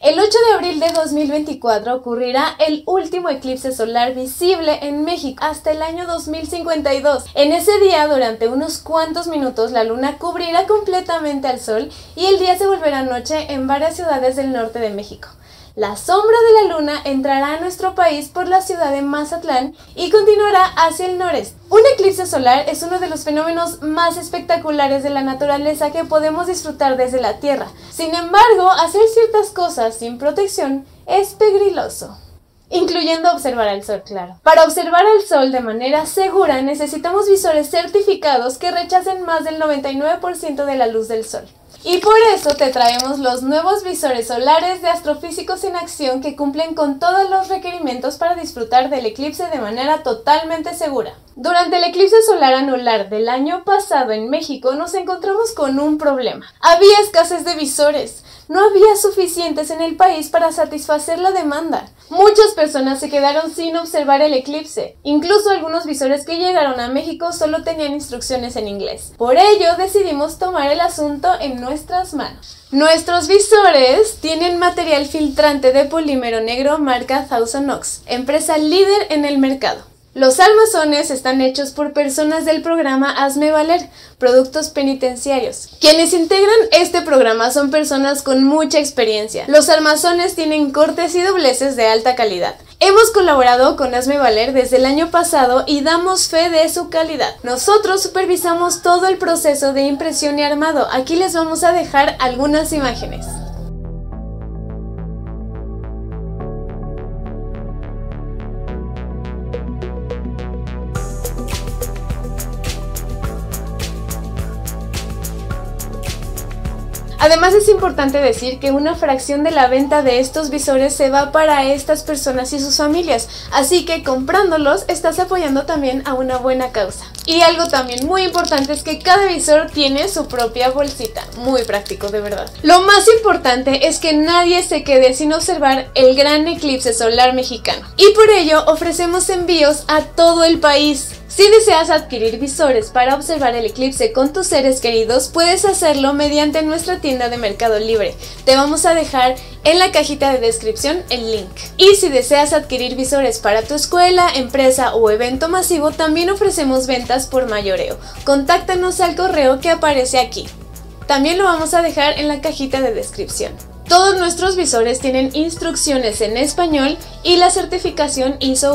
El 8 de abril de 2024 ocurrirá el último eclipse solar visible en México hasta el año 2052. En ese día, durante unos cuantos minutos, la luna cubrirá completamente al sol y el día se volverá noche en varias ciudades del norte de México. La sombra de la luna entrará a nuestro país por la ciudad de Mazatlán y continuará hacia el noreste. Un eclipse solar es uno de los fenómenos más espectaculares de la naturaleza que podemos disfrutar desde la Tierra. Sin embargo, hacer ciertas cosas sin protección es peligroso. Incluyendo observar al sol, claro. Para observar al sol de manera segura necesitamos visores certificados que rechacen más del 99% de la luz del sol. Y por eso te traemos los nuevos visores solares de Astrofísicos en Acción que cumplen con todos los requerimientos para disfrutar del eclipse de manera totalmente segura. Durante el eclipse solar anular del año pasado en México nos encontramos con un problema. Había escasez de visores. No había suficientes en el país para satisfacer la demanda. Muchas personas se quedaron sin observar el eclipse. Incluso algunos visores que llegaron a México solo tenían instrucciones en inglés. Por ello decidimos tomar el asunto en nuestras manos. Nuestros visores tienen material filtrante de polímero negro marca Thousand Oaks, empresa líder en el mercado. Los armazones están hechos por personas del programa Hazme Valer, Productos Penitenciarios. Quienes integran este programa son personas con mucha experiencia. Los armazones tienen cortes y dobleces de alta calidad. Hemos colaborado con Hazme Valer desde el año pasado y damos fe de su calidad. Nosotros supervisamos todo el proceso de impresión y armado. Aquí les vamos a dejar algunas imágenes. Además es importante decir que una fracción de la venta de estos visores se va para estas personas y sus familias, así que comprándolos estás apoyando también a una buena causa. Y algo también muy importante es que cada visor tiene su propia bolsita, muy práctico de verdad. Lo más importante es que nadie se quede sin observar el gran eclipse solar mexicano, y por ello ofrecemos envíos a todo el país. Si deseas adquirir visores para observar el eclipse con tus seres queridos, puedes hacerlo mediante nuestra tienda de Mercado Libre. Te vamos a dejar en la cajita de descripción el link. Y si deseas adquirir visores para tu escuela, empresa o evento masivo, también ofrecemos ventas por mayoreo. Contáctanos al correo que aparece aquí. También lo vamos a dejar en la cajita de descripción. Todos nuestros visores tienen instrucciones en español y la certificación ISO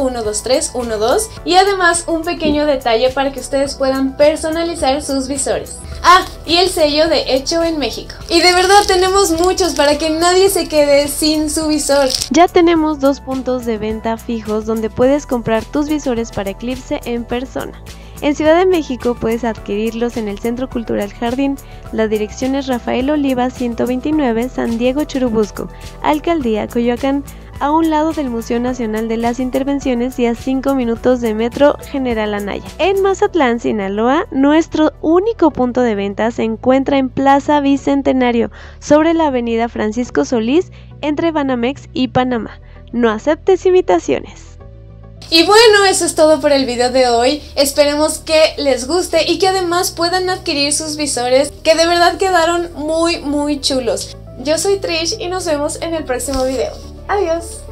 12312 y además un pequeño detalle para que ustedes puedan personalizar sus visores. Ah, y el sello de Hecho en México. Y de verdad tenemos muchos para que nadie se quede sin su visor. Ya tenemos 2 puntos de venta fijos donde puedes comprar tus visores para eclipse en persona. En Ciudad de México puedes adquirirlos en el Centro Cultural Jardín. La dirección es Rafael Oliva 129, San Diego, Churubusco, Alcaldía Coyoacán, a un lado del Museo Nacional de las Intervenciones y a 5 minutos de Metro General Anaya. En Mazatlán, Sinaloa, nuestro único punto de venta se encuentra en Plaza Bicentenario, sobre la avenida Francisco Solís, entre Banamex y Panamá. No aceptes invitaciones. Y bueno, eso es todo por el video de hoy. Esperemos que les guste y que además puedan adquirir sus visores, que de verdad quedaron muy chulos. Yo soy Trish y nos vemos en el próximo video. Adiós.